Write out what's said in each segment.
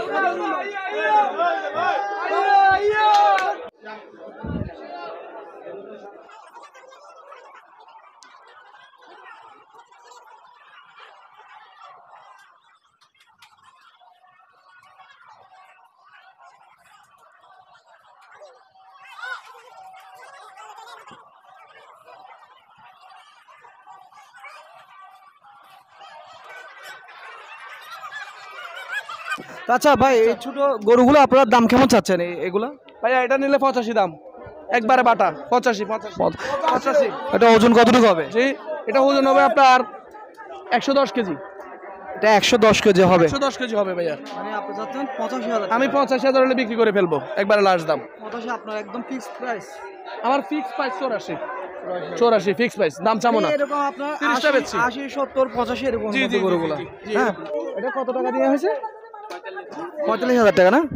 আচ্ছা ভাই, এই ছোট গরুগুলো আপনার দাম কেমন চাচ্ছেন এগুলা? ভাইয়া এটা নিলে 85 দাম, একবারে বাটা 85। এটা ওজন কতটুকু হবে? জি, এটা ওজন হবে আপনার 110 কেজি। এটা 110 কেজি হবে। 110 কেজি হবে ভাইয়া। মানে আপনি চাচ্ছেন 85,000? আমি 85,000 হলে বিক্রি করে ফেলবো, একবারে লাস্ট দাম। 85 আপনার একদম ফিক্সড প্রাইস? আমার ফিক্স প্রাইস 84 ফিক্স প্রাইস, দাম চামো না। এরকম আপনার 30টা বেচছি। 80 70 85 এরকম জি জি গরুগুলো। হ্যাঁ, এটা কত টাকা দিয়ে হয়েছে? 45,000 টাকা না?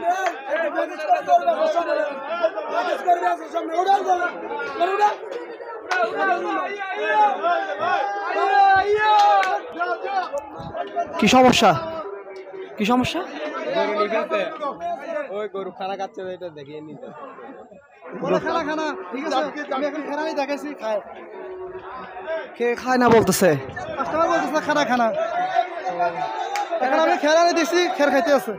কি সমস্যা? কি সমস্যা? ওই গরু খানা খাচ্ছে, এটা দেখিয়ে নিতে। খানা ঠিক আছে, আমি এখন খানাই দেখাইছি, খায় কে খায় না বলতেছে, কাস্টমার বলতেছে খানা এখন আমি খেলানি দিছি, খের খাইতে আছে।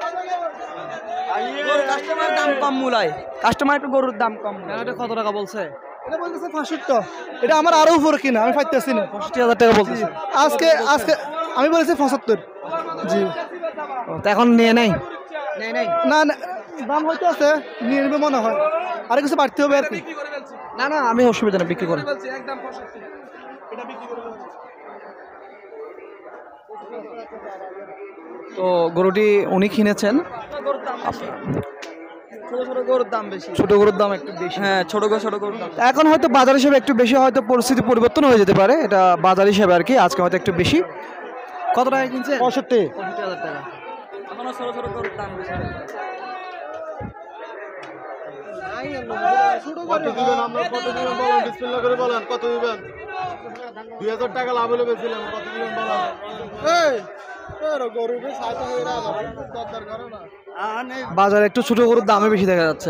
কাস্টমার দাম কম মূলায়, কাস্টমার একটু গরুর দাম কম। এটা কত টাকা বলছে? এটা বলতেছে 65। এটা আমার আরো উপর কিনা, আমি পাইতেছি না। 65,000 টাকা বলতেছি আজকে আমি বলেছি 75। জি, তো এখন নিয়ে নেই না না, দাম হয়তো আছে, নিয়ে নেবে মনে হয়, আর কিছু বাড়তে হবে আর কি। না না, আমি অসুবিধা না, বিক্রি করে। তো গরুটি উনি কিনেছেন, ছোট গরুর দাম একটু বেশি। হ্যাঁ, ছোট গরুর দাম এখন হয়তো বাজার হিসেবে একটু বেশি, হয়তো পরিস্থিতি পরিবর্তন হয়ে যেতে পারে, এটা বাজার হিসেবে আর কি। আজকে হয়তো একটু বেশি। কত টাকা কিনছে? 65,000 টাকা। এখনো ছোট গরুর দাম বেশি। কত দিবেন আমরা, কত দিবেন বলেন, বিসমিল্লাহ করে বলেন, কত দিবেন? 2000 টাকা লাভ হলে বেশিলাম, কত দিবেন বলেন? বাজারে একটু ছোট গরুর দামে বেশি দেখা যাচ্ছে।